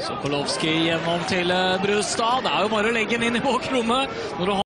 Sokolowski gjennom til Brustad. Det er jo bare å legge den inn i bakrommet når du har